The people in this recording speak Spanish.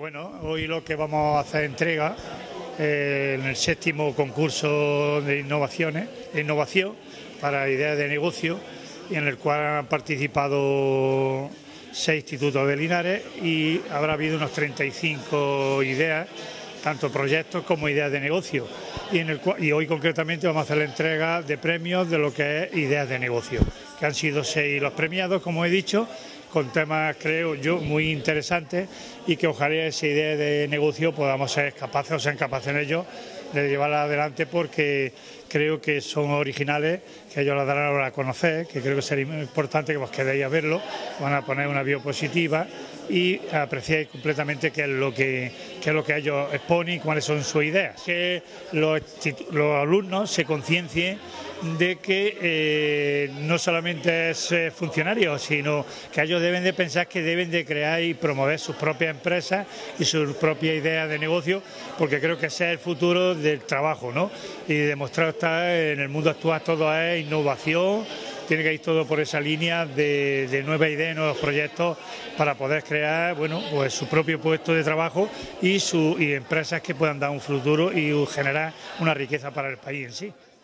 Bueno, hoy lo que vamos a hacer entrega en el 7º concurso de innovación para ideas de negocio, y en el cual han participado 6 institutos de Linares y habrá habido unos 35 ideas, tanto proyectos como ideas de negocio. Y hoy concretamente vamos a hacer la entrega de premios de lo que es ideas de negocio, que han sido 6 los premiados, como he dicho, con temas, creo yo, muy interesantes, y que ojalá esa idea de negocio podamos ser capaces, o sean capaces ellos de llevarla adelante, porque creo que son originales, que ellos las darán a conocer, que creo que sería importante que os quedéis a verlo. Van a poner una diapositiva y apreciáis completamente qué es lo que ellos exponen y cuáles son sus ideas. Que los alumnos se conciencien de que no solamente es funcionario, sino que ellos deben de pensar que deben de crear y promover sus propias empresas y sus propias ideas de negocio, porque creo que ese es el futuro del trabajo, ¿no? Y demostrar estar en el mundo actual todo es innovación. Tiene que ir todo por esa línea de nuevas ideas, nuevos proyectos, para poder crear, bueno, pues su propio puesto de trabajo y empresas que puedan dar un futuro y generar una riqueza para el país en sí.